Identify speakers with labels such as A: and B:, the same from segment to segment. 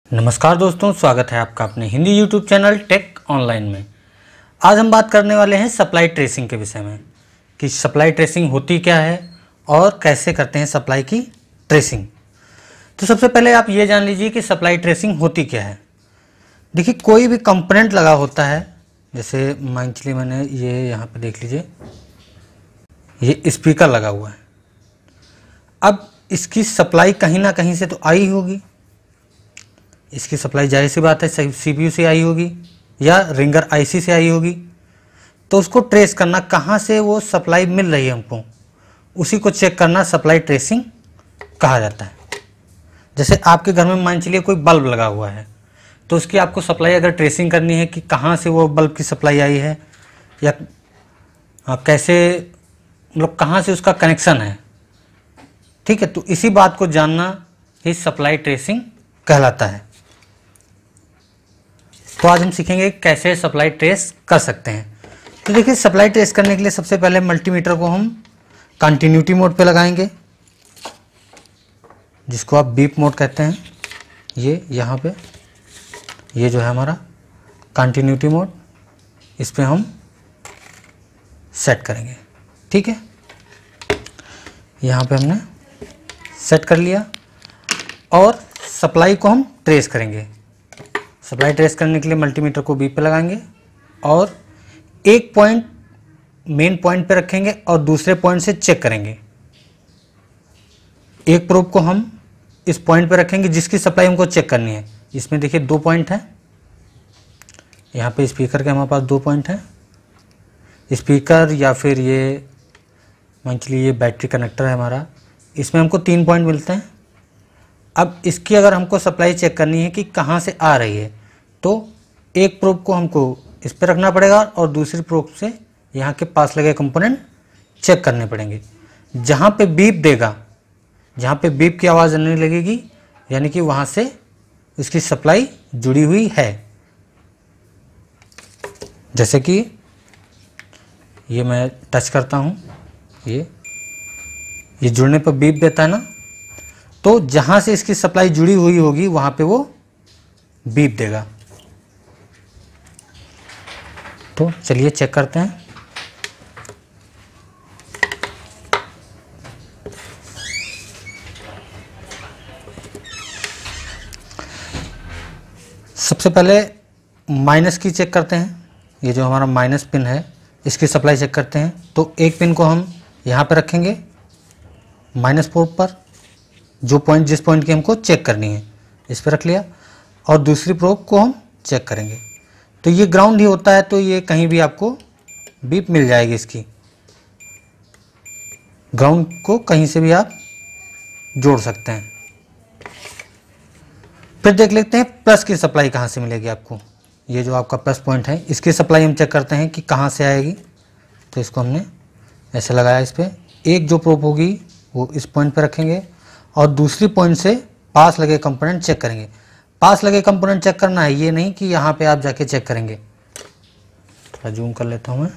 A: नमस्कार दोस्तों, स्वागत है आपका अपने Hindi youtube channel tech online में। आज हम बात करने वाले हैं सप्लाई ट्रेसिंग के विषय में कि सप्लाई ट्रेसिंग होती क्या है और कैसे करते हैं सप्लाई की ट्रेसिंग। तो सबसे पहले आप ये जान लीजिए कि सप्लाई ट्रेसिंग होती क्या है। देखिए, कोई भी कंपोनेंट लगा होता है, जैसे मान लीजिए मैंने ये यहाँ पे देख लीजिए, ये स्पीकर लगा हुआ है। अब इसकी सप्लाई कहीं ना कहीं से तो आई होगी, इसकी सप्लाई जाहिर सी बात है सीपीयू से आई होगी या रिंगर आईसी से आई होगी। तो उसको ट्रेस करना, कहाँ से वो सप्लाई मिल रही है हमको, उसी को चेक करना सप्लाई ट्रेसिंग कहा जाता है। जैसे आपके घर में मान चलिए कोई बल्ब लगा हुआ है, तो उसकी आपको सप्लाई अगर ट्रेसिंग करनी है कि कहाँ से वो बल्ब की सप्लाई आई है या कैसे, मतलब कहाँ से उसका कनेक्शन है, ठीक है, तो इसी बात को जानना ही सप्लाई ट्रेसिंग कहलाता है। तो आज हम सीखेंगे कैसे सप्लाई ट्रेस कर सकते हैं। तो देखिए, सप्लाई ट्रेस करने के लिए सबसे पहले मल्टीमीटर को हम कंटिन्यूटी मोड पे लगाएंगे, जिसको आप बीप मोड कहते हैं। ये यहाँ पे ये जो है हमारा कंटिन्यूटी मोड, इस पे हम सेट करेंगे। ठीक है, यहाँ पे हमने सेट कर लिया और सप्लाई को हम ट्रेस करेंगे। सप्लाई ट्रेस करने के लिए मल्टीमीटर को बीप पे लगाएंगे और एक पॉइंट मेन पॉइंट पे रखेंगे और दूसरे पॉइंट से चेक करेंगे। एक प्रोब को हम इस पॉइंट पे रखेंगे जिसकी सप्लाई हमको चेक करनी है। इसमें देखिए 2 पॉइंट हैं, यहाँ पे स्पीकर के हमारे पास 2 पॉइंट हैं। स्पीकर या फिर ये मान लीजिए ये बैटरी कनेक्टर है हमारा, इसमें हमको 3 पॉइंट मिलते हैं। अब इसकी अगर हमको सप्लाई चेक करनी है कि कहाँ से आ रही है, तो एक प्रोब को हमको इस पर रखना पड़ेगा और दूसरी प्रोब से यहाँ के पास लगे कंपोनेंट चेक करने पड़ेंगे। जहाँ पे बीप देगा, जहाँ पे बीप की आवाज़ आने लगेगी, यानी कि वहाँ से इसकी सप्लाई जुड़ी हुई है। जैसे कि ये मैं टच करता हूँ, ये जुड़ने पर बीप देता है ना, तो जहाँ से इसकी सप्लाई जुड़ी हुई होगी वहाँ पे वो बीप देगा। तो चलिए चेक करते हैं। सबसे पहले माइनस की चेक करते हैं। ये जो हमारा माइनस पिन है, इसकी सप्लाई चेक करते हैं। तो एक पिन को हम यहाँ पे रखेंगे माइनस पोर्ट पर, जो पॉइंट जिस पॉइंट की हमको चेक करनी है, इस पर रख लिया और दूसरी प्रोब को हम चेक करेंगे। तो ये ग्राउंड ही होता है, तो ये कहीं भी आपको बीप मिल जाएगी। इसकी ग्राउंड को कहीं से भी आप जोड़ सकते हैं। फिर देख लेते हैं प्लस की सप्लाई कहाँ से मिलेगी आपको। ये जो आपका प्लस पॉइंट है, इसकी सप्लाई हम चेक करते हैं कि कहाँ से आएगी। तो इसको हमने ऐसे लगाया, इस पर एक जो प्रोब होगी वो इस पॉइंट पर रखेंगे और दूसरी पॉइंट से पास लगे कंपोनेंट चेक करेंगे। पास लगे कंपोनेंट चेक करना है, ये नहीं कि यहाँ पे आप जाके चेक करेंगे। थोड़ा जूम कर लेता हूँ मैं।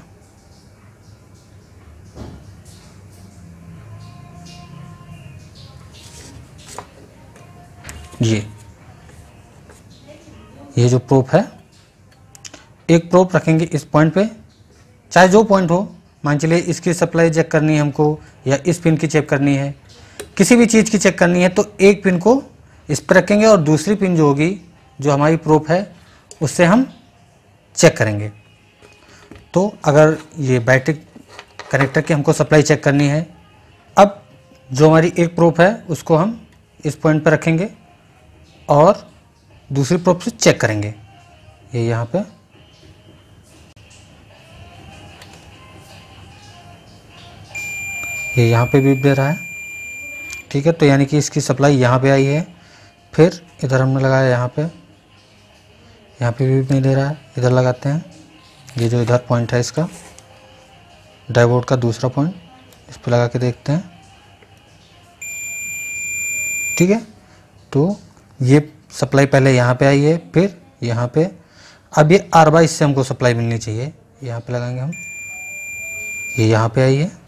A: ये जो प्रोब है, एक प्रोब रखेंगे इस पॉइंट पे, चाहे जो पॉइंट हो। मान चलिए इसकी सप्लाई चेक करनी है हमको या इस पिन की चेक करनी है, किसी भी चीज़ की चेक करनी है, तो एक पिन को इस पर रखेंगे और दूसरी पिन जो होगी, जो हमारी प्रोब है, उससे हम चेक करेंगे। तो अगर ये बैटरी कनेक्टर की हमको सप्लाई चेक करनी है, अब जो हमारी एक प्रोब है उसको हम इस पॉइंट पर रखेंगे और दूसरी प्रोब से चेक करेंगे। ये यहाँ पे बीप दे रहा है, ठीक है। तो यानी कि इसकी सप्लाई यहाँ पे आई है। फिर इधर हमने लगाया, यहाँ पे बीप नहीं दे रहा है। इधर लगाते हैं, ये जो इधर पॉइंट है इसका, डायोड का दूसरा पॉइंट, इस पर लगा के देखते हैं, ठीक है। तो ये सप्लाई पहले यहाँ पे आई है, फिर यहाँ पे। अब ये R22 से हमको सप्लाई मिलनी चाहिए, यहाँ पे लगाएंगे हम। ये यहाँ पे आई है,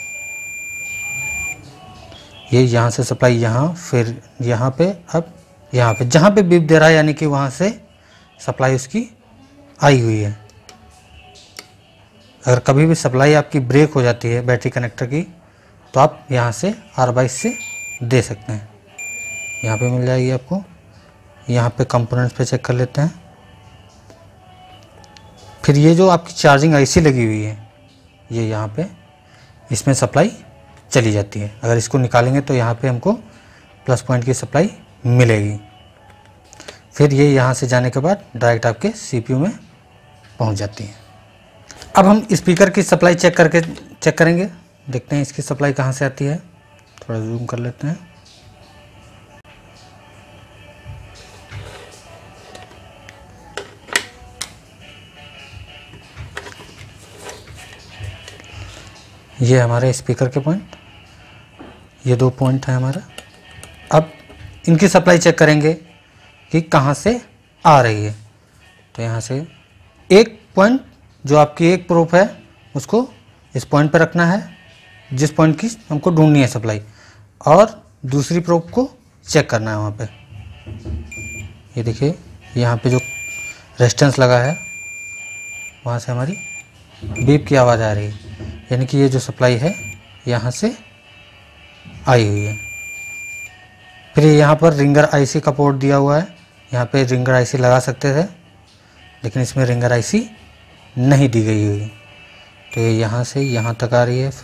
A: ये यहाँ से सप्लाई यहाँ, फिर यहाँ पे, अब यहाँ पे जहाँ पे बीप दे रहा है यानी कि वहाँ से सप्लाई उसकी आई हुई है। अगर कभी भी सप्लाई आपकी ब्रेक हो जाती है बैटरी कनेक्टर की तो आप यहाँ से R22 से दे सकते हैं। यहाँ पे मिल जाएगी आपको। यहाँ पे कंपोनेंट्स पे चेक कर लेते हैं। फिर ये जो आपकी चार्जिंग IC लगी हुई है ये यहाँ पे इसमें सप्लाई चली जाती है। अगर इसको निकालेंगे तो यहाँ पे हमको प्लस पॉइंट की सप्लाई मिलेगी। फिर ये यहाँ से जाने के बाद डायरेक्ट आपके CPU में पहुँच जाती है। अब हम स्पीकर की सप्लाई चेक करेंगे। देखते हैं इसकी सप्लाई कहाँ से आती है। थोड़ा जूम कर लेते हैं। ये हमारे स्पीकर के पॉइंट, ये 2 पॉइंट है हमारा। अब इनकी सप्लाई चेक करेंगे कि कहाँ से आ रही है। तो यहाँ से एक पॉइंट जो आपकी एक प्रोब है उसको इस पॉइंट पर रखना है जिस पॉइंट की हमको ढूंढनी है सप्लाई, और दूसरी प्रोब को चेक करना है वहाँ पे। ये देखिए यहाँ पे जो रेजिस्टेंस लगा है वहाँ से हमारी बीप की आवाज़ आ रही है, यानी कि ये जो सप्लाई है यहाँ से आई हुई है। फिर यहाँ पर रिंगर IC का पोर्ट दिया हुआ है। यहाँ पे रिंगर IC लगा सकते थे लेकिन इसमें रिंगर IC नहीं दी गई हुई, तो ये यहाँ से यहाँ तक आ रही है।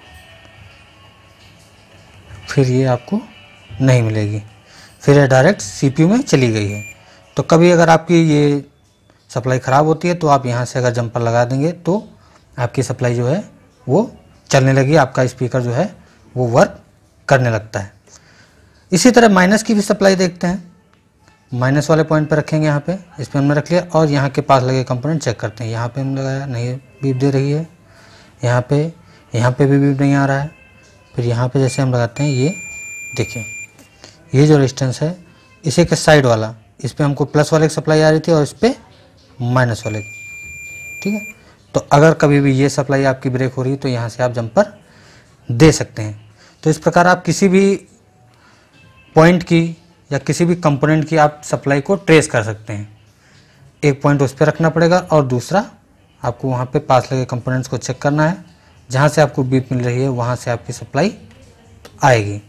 A: फिर ये आपको नहीं मिलेगी। फिर ये डायरेक्ट CPU में चली गई है। तो कभी अगर आपकी ये सप्लाई ख़राब होती है तो आप यहाँ से अगर जंपर लगा देंगे तो आपकी सप्लाई जो है वो चलने लगी, आपका स्पीकर जो है वो वर्क करने लगता है। इसी तरह माइनस की भी सप्लाई देखते हैं। माइनस वाले पॉइंट पर रखेंगे, यहाँ पे इस पर हमने रख लिया और यहाँ के पास लगे कंपोनेंट चेक करते हैं। यहाँ पे हमने लगाया, नहीं बीप दे रही है। यहाँ पे भी बीप नहीं आ रहा है। फिर यहाँ पे जैसे हम लगाते हैं, ये देखिए ये जो रेजिस्टेंस है इसी के साइड वाला, इस पर हमको प्लस वाले की सप्लाई आ रही थी और इस पर माइनस वाले, ठीक है। तो अगर कभी भी ये सप्लाई आपकी ब्रेक हो रही है तो यहाँ से आप जंपर दे सकते हैं। तो इस प्रकार आप किसी भी पॉइंट की या किसी भी कंपोनेंट की आप सप्लाई को ट्रेस कर सकते हैं। एक पॉइंट उस पर रखना पड़ेगा और दूसरा आपको वहाँ पे पास लगे कंपोनेंट्स को चेक करना है। जहाँ से आपको बीप मिल रही है वहाँ से आपकी सप्लाई आएगी।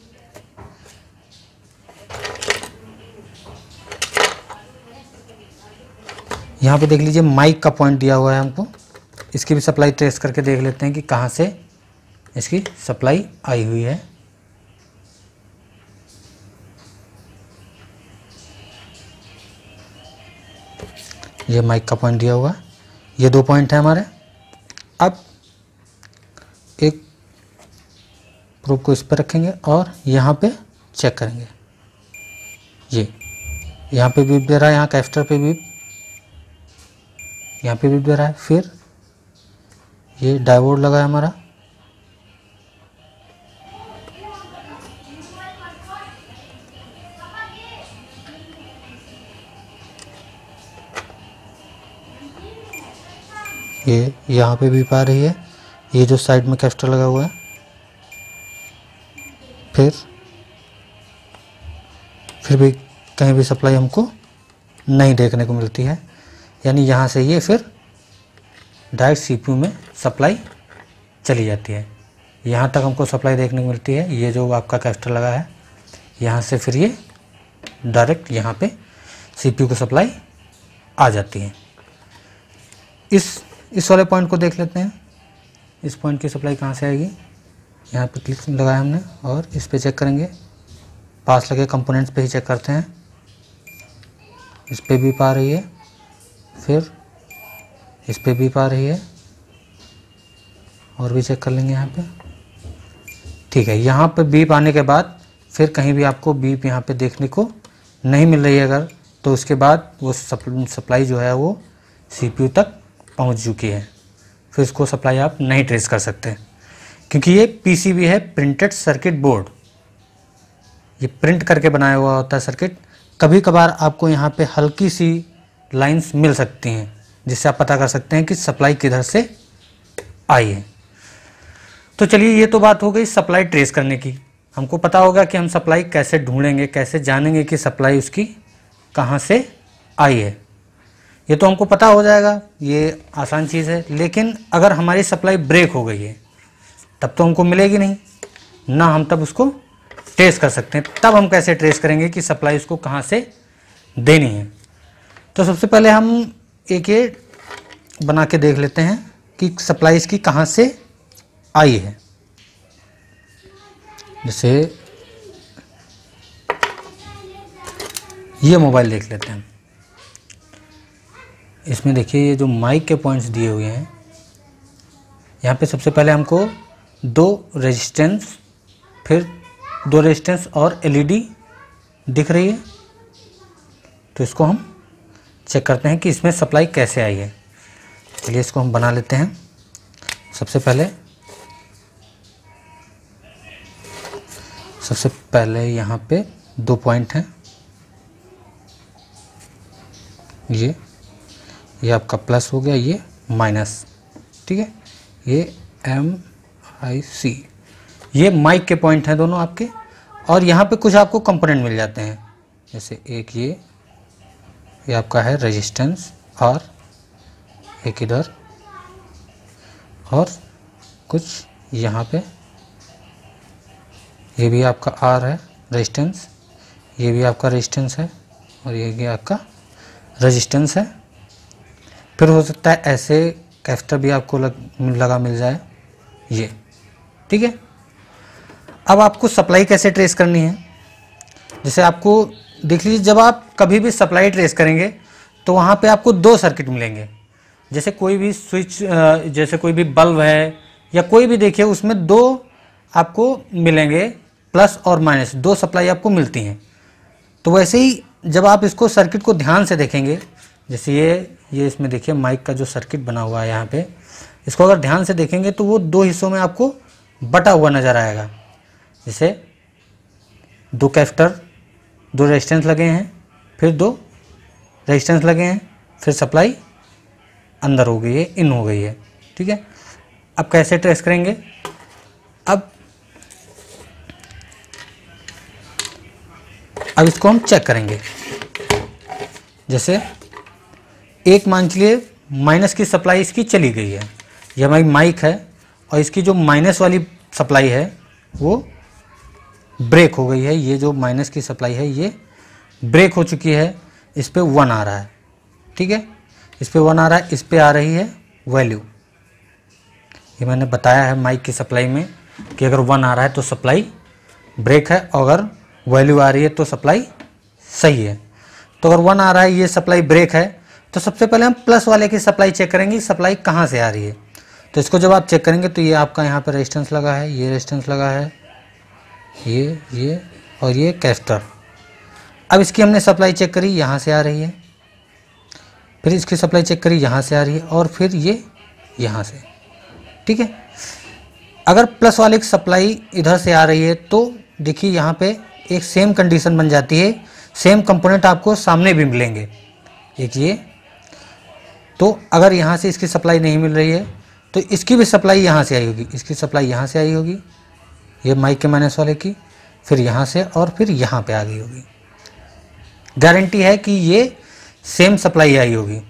A: यहाँ पे देख लीजिए माइक का पॉइंट दिया हुआ है हमको। इसकी भी सप्लाई ट्रेस करके देख लेते हैं कि कहाँ से इसकी सप्लाई आई हुई है। ये माइक का पॉइंट दिया हुआ है। ये 2 पॉइंट है हमारे। अब एक प्रोब को इस पर रखेंगे और यहाँ पे चेक करेंगे। ये यहाँ पे बीप दे रहा है, यहाँ कैपेसिटर पे बीप, यहाँ पे बीप दे रहा है। फिर ये डायोड लगा है हमारा, ये यहाँ पे बीप आ रही है। ये जो साइड में कैपेसिटर लगा हुआ है। फिर भी कहीं भी सप्लाई हमको नहीं देखने को मिलती है, यानी यहाँ से ये फिर डायरेक्ट CPU में सप्लाई चली जाती है। यहाँ तक हमको सप्लाई देखने को मिलती है। ये जो आपका कैपेसिटर लगा है यहाँ से फिर ये डायरेक्ट यहाँ पे CPU को सप्लाई आ जाती है। इस वाले पॉइंट को देख लेते हैं। इस पॉइंट की सप्लाई कहाँ से आएगी। यहाँ पे क्लिक लगाया हमने और इस पे चेक करेंगे। पास लगे कंपोनेंट्स पे ही चेक करते हैं। इस पे भी पा रही है, फिर इस पे भी पा रही है और भी चेक कर लेंगे यहाँ पे। ठीक है, यहाँ पे बीप आने के बाद फिर कहीं भी आपको बीप यहाँ पे देखने को नहीं मिल रही है अगर, तो उसके बाद वो सप्लाई जो है वो CPU तक पहुँच चुकी है। फिर उसको सप्लाई आप नहीं ट्रेस कर सकते क्योंकि ये PCB है, प्रिंटेड सर्किट बोर्ड। ये प्रिंट करके बनाया हुआ होता है सर्किट। कभी कभार आपको यहाँ पे हल्की सी लाइंस मिल सकती हैं जिससे आप पता कर सकते हैं कि सप्लाई किधर से आई है। तो चलिए, ये तो बात हो गई सप्लाई ट्रेस करने की। हमको पता होगा कि हम सप्लाई कैसे ढूंढेंगे, कैसे जानेंगे कि सप्लाई उसकी कहाँ से आई है। ये तो हमको पता हो जाएगा, ये आसान चीज़ है। लेकिन अगर हमारी सप्लाई ब्रेक हो गई है तब तो हमको मिलेगी नहीं ना, हम तब उसको ट्रेस कर सकते हैं। तब हम कैसे ट्रेस करेंगे कि सप्लाई उसको कहाँ से देनी है। तो सबसे पहले हम एक ये बना के देख लेते हैं कि सप्लाई इसकी कहाँ से आई है। जैसे ये मोबाइल देख लेते हैं। इसमें देखिए ये जो माइक के पॉइंट्स दिए हुए हैं, यहाँ पे सबसे पहले हमको 2 रेजिस्टेंस, फिर 2 रेजिस्टेंस और एलईडी दिख रही है। तो इसको हम चेक करते हैं कि इसमें सप्लाई कैसे आई है। चलिए इसको हम बना लेते हैं। सबसे पहले यहाँ पे 2 पॉइंट हैं। ये आपका प्लस हो गया, ये माइनस, ठीक है। ये MIC, ये माइक के पॉइंट हैं दोनों आपके। और यहाँ पे कुछ आपको कंपोनेंट मिल जाते हैं, जैसे एक ये आपका है रेजिस्टेंस, और एक इधर, और कुछ यहाँ पे ये भी आपका R है रेजिस्टेंस, ये भी आपका रेजिस्टेंस है, और ये भी आपका रेजिस्टेंस है। फिर हो सकता है ऐसे कैपेसिटर भी आपको लगा मिल जाए, ये, ठीक है। अब आपको सप्लाई कैसे ट्रेस करनी है। जैसे आपको देख लीजिए, जब आप कभी भी सप्लाई ट्रेस करेंगे तो वहाँ पे आपको 2 सर्किट मिलेंगे। जैसे कोई भी स्विच, जैसे कोई भी बल्ब है या कोई भी, देखिए उसमें 2 आपको मिलेंगे, प्लस और माइनस 2 सप्लाई आपको मिलती हैं। तो वैसे ही जब आप इसको सर्किट को ध्यान से देखेंगे, जैसे ये इसमें देखिए माइक का जो सर्किट बना हुआ है यहाँ पे, इसको अगर ध्यान से देखेंगे तो वो 2 हिस्सों में आपको बटा हुआ नज़र आएगा। जैसे 2 कैपेसिटर, 2 रेजिस्टेंस लगे हैं, फिर 2 रेजिस्टेंस लगे हैं, फिर सप्लाई अंदर हो गई है, इन हो गई है, ठीक है। अब कैसे ट्रेस करेंगे। अब इसको हम चेक करेंगे। जैसे एक मान लीजिए माइनस की सप्लाई इसकी चली गई है, यह हमारी माइक है, और इसकी जो माइनस वाली सप्लाई है वो ब्रेक हो गई है। ये जो माइनस की सप्लाई है ये ब्रेक हो चुकी है, इस पे 1 आ रहा है, ठीक है। इस पे 1 आ रहा है, इस पे आ रही है वैल्यू। ये मैंने बताया है माइक की सप्लाई में कि अगर 1 आ रहा है तो सप्लाई ब्रेक है, और अगर वैल्यू आ रही है तो सप्लाई सही है। तो अगर 1 आ रहा है, ये सप्लाई ब्रेक है, तो सबसे पहले हम प्लस वाले की सप्लाई चेक करेंगे, सप्लाई कहाँ से आ रही है। तो इसको जब आप चेक करेंगे तो ये आपका यहाँ पर रेजिस्टेंस लगा है, ये रेजिस्टेंस लगा है, ये और ये कैपेसिटर। अब इसकी हमने सप्लाई चेक करी, यहाँ से आ रही है, फिर इसकी सप्लाई चेक करी, यहाँ से आ रही है, और फिर ये यहाँ से, ठीक है। अगर प्लस वाले की सप्लाई इधर से आ रही है तो देखिए यहाँ पे एक सेम कंडीशन बन जाती है, सेम कंपोनेंट आपको सामने भी मिलेंगे, एक ये। तो अगर यहाँ से इसकी सप्लाई नहीं मिल रही है तो इसकी भी सप्लाई यहाँ से आई होगी, इसकी सप्लाई यहाँ से आई होगी, ये माइक के माइनस वाले की, फिर यहाँ से, और फिर यहाँ पे आ गई होगी। गारंटी है कि ये सेम सप्लाई आई होगी।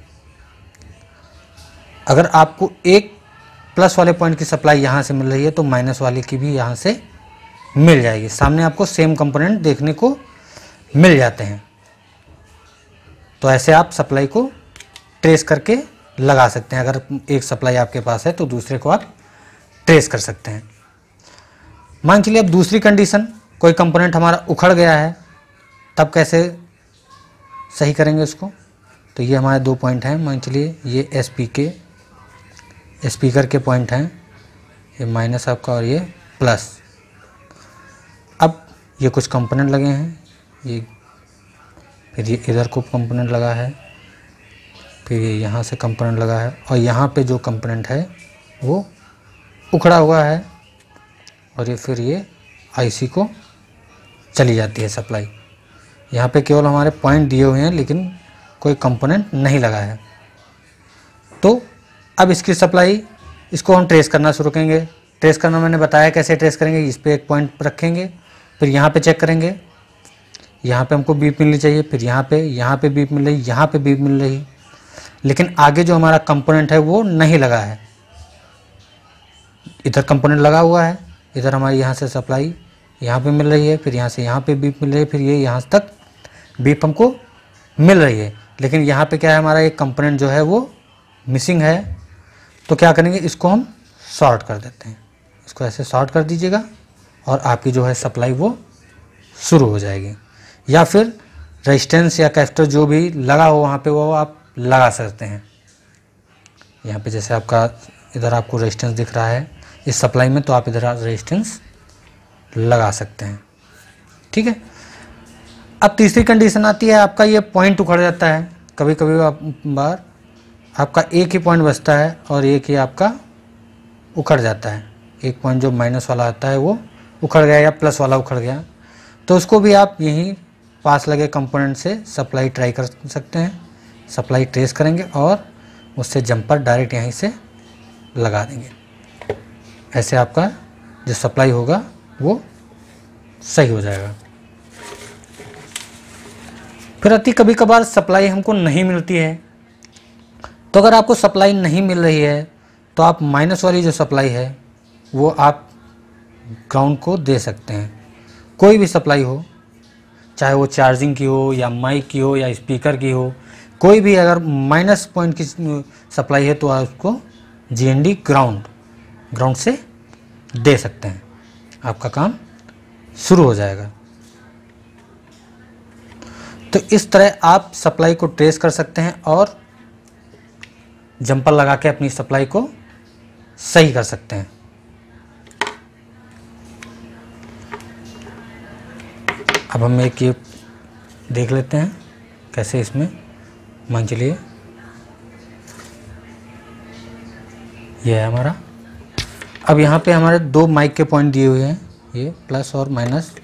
A: अगर आपको एक प्लस वाले पॉइंट की सप्लाई यहाँ से मिल रही है तो माइनस वाले की भी यहाँ से मिल जाएगी। सामने आपको सेम कंपोनेंट देखने को मिल जाते हैं। तो ऐसे आप सप्लाई को ट्रेस करके लगा सकते हैं। अगर एक सप्लाई आपके पास है तो दूसरे को आप ट्रेस कर सकते हैं। मान चलिए अब दूसरी कंडीशन, कोई कंपोनेंट हमारा उखड़ गया है, तब कैसे सही करेंगे उसको। तो ये हमारे 2 पॉइंट हैं, मान चलिए ये स्पीकर के पॉइंट हैं, ये माइनस आपका और ये प्लस। अब ये कुछ कंपोनेंट लगे हैं, ये फिर ये इधर को कंपोनेंट लगा है, फिर ये यहाँ से कंपोनेंट लगा है, और यहाँ पे जो कंपोनेंट है वो उखड़ा हुआ है, और ये फिर ये आईसी को चली जाती है सप्लाई। यहाँ पे केवल हमारे पॉइंट दिए हुए हैं लेकिन कोई कंपोनेंट नहीं लगा है। तो अब इसकी सप्लाई, इसको हम ट्रेस करना शुरू करेंगे। ट्रेस करना मैंने बताया कैसे ट्रेस करेंगे। इस पर एक पॉइंट रखेंगे, फिर यहाँ पे चेक करेंगे, यहाँ पे हमको बीप मिलनी चाहिए, फिर यहाँ पे बीप मिल रही, यहाँ पे बीप मिल रही, लेकिन आगे जो हमारा कंपोनेंट है वो नहीं लगा है। इधर कंपोनेंट लगा हुआ है, इधर हमारी यहाँ से सप्लाई यहाँ पे मिल रही है, फिर यहाँ से यहाँ पे बीप मिल रही है, फिर ये यहाँ तक बीप हमको मिल रही है, लेकिन यहाँ पे क्या है, हमारा एक कंपोनेंट जो है वो मिसिंग है। तो क्या करेंगे, इसको हम शॉर्ट कर देते हैं। इसको ऐसे शॉर्ट कर दीजिएगा और आपकी जो है सप्लाई वो शुरू हो जाएगी। या फिर रेजिस्टेंस या कैपेसिटर जो भी लगा हो वहाँ पे वो आप लगा सकते हैं। यहाँ पे जैसे आपका इधर आपको रेजिस्टेंस दिख रहा है इस सप्लाई में, तो आप इधर रेजिस्टेंस लगा सकते हैं। ठीक है। अब तीसरी कंडीशन आती है, आपका ये पॉइंट उखड़ जाता है। कभी कभी बार आपका एक ही पॉइंट बचता है और एक ही आपका उखड़ जाता है। एक पॉइंट जो माइनस वाला आता है वो उखड़ गया या प्लस वाला उखड़ गया, तो उसको भी आप यहीं पास लगे कंपोनेंट से सप्लाई ट्राई कर सकते हैं। सप्लाई ट्रेस करेंगे और उससे जंपर डायरेक्ट यहीं से लगा देंगे। ऐसे आपका जो सप्लाई होगा वो सही हो जाएगा। फिर अति कभी कभार सप्लाई हमको नहीं मिलती है, तो अगर आपको सप्लाई नहीं मिल रही है तो आप माइनस वाली जो सप्लाई है वो आप ग्राउंड को दे सकते हैं। कोई भी सप्लाई हो, चाहे वो चार्जिंग की हो या माइक की हो या स्पीकर की हो, कोई भी अगर माइनस पॉइंट की सप्लाई है तो आप उसको GND ग्राउंड से दे सकते हैं। आपका काम शुरू हो जाएगा। तो इस तरह आप सप्लाई को ट्रेस कर सकते हैं और जंपर लगा के अपनी सप्लाई को सही कर सकते हैं। अब हम एक ये देख लेते हैं कैसे इसमें, मान चलिए ये है हमारा। अब यहाँ पे हमारे दो माइक के पॉइंट दिए हुए हैं, ये प्लस और माइनस,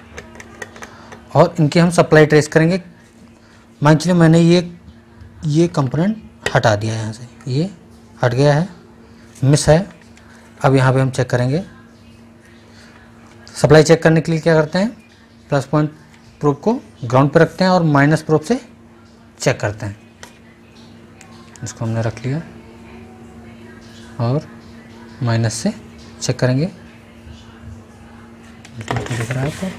A: और इनकी हम सप्लाई ट्रेस करेंगे। मान चलिए मैंने ये कंपोनेंट हटा दिया है, यहाँ से ये हट गया है, मिस है। अब यहाँ पे हम चेक करेंगे। सप्लाई चेक करने के लिए क्या करते हैं, प्लस पॉइंट प्रोब को ग्राउंड पे रखते हैं और माइनस प्रोब से चेक करते हैं। इसको हमने रख लिया और माइनस से चेक करेंगे। दिख रहा है आपको।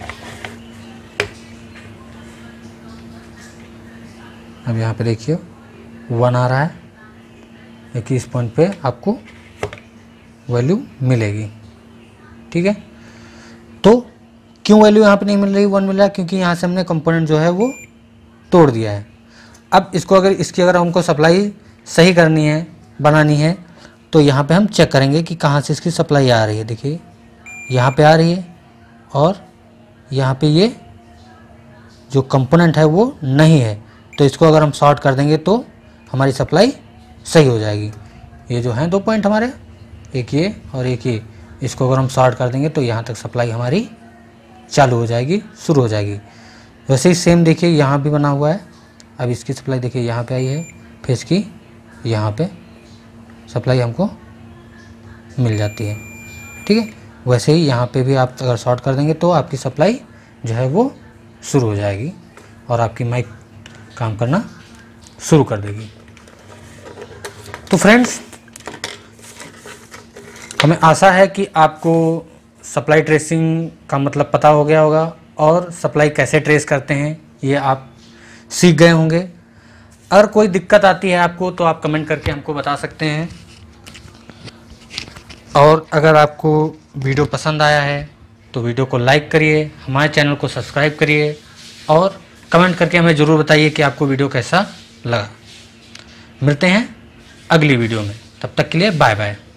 A: अब यहाँ पे देखिए 1 आ रहा है, 21 पॉइंट पे आपको वैल्यू मिलेगी। ठीक है। तो क्यों वैल्यू यहाँ पे नहीं मिल रही, 1 मिल रहा है, क्योंकि यहाँ से हमने कंपोनेंट जो है वो तोड़ दिया है। अब इसको अगर हमको सप्लाई सही करनी है, बनानी है, तो यहाँ पे हम चेक करेंगे कि कहाँ से इसकी सप्लाई आ रही है। देखिए यहाँ पे आ रही है और यहाँ पे ये जो कंपोनेंट है वो नहीं है, तो इसको अगर हम शॉर्ट कर देंगे तो हमारी सप्लाई सही हो जाएगी। ये जो हैं 2 पॉइंट हमारे, एक ये और एक ये, इसको अगर हम शॉर्ट कर देंगे तो यहाँ तक सप्लाई हमारी चालू हो जाएगी, शुरू हो जाएगी। वैसे ही सेम देखिए यहाँ भी बना हुआ है। अब इसकी सप्लाई देखिए यहाँ पे आई है, फिर इसकी यहाँ पे सप्लाई हमको मिल जाती है। ठीक है। वैसे ही यहाँ पे भी आप अगर शॉर्ट कर देंगे तो आपकी सप्लाई जो है वो शुरू हो जाएगी और आपकी माइक काम करना शुरू कर देगी। तो फ्रेंड्स, हमें आशा है कि आपको सप्लाई ट्रेसिंग का मतलब पता हो गया होगा और सप्लाई कैसे ट्रेस करते हैं ये आप सीख गए होंगे। अगर कोई दिक्कत आती है आपको तो आप कमेंट करके हमको बता सकते हैं। और अगर आपको वीडियो पसंद आया है तो वीडियो को लाइक करिए, हमारे चैनल को सब्सक्राइब करिए और कमेंट करके हमें ज़रूर बताइए कि आपको वीडियो कैसा लगा। मिलते हैं अगली वीडियो में, तब तक के लिए बाय बाय।